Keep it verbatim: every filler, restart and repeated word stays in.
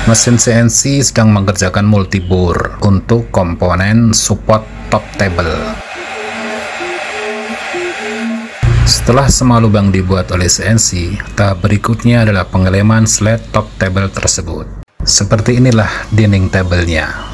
Mesin C N C sedang mengerjakan multibore untuk komponen support top table. Setelah semua lubang dibuat oleh C N C, tahap berikutnya adalah pengeleman slide top table tersebut. Seperti inilah dinding tabelnya.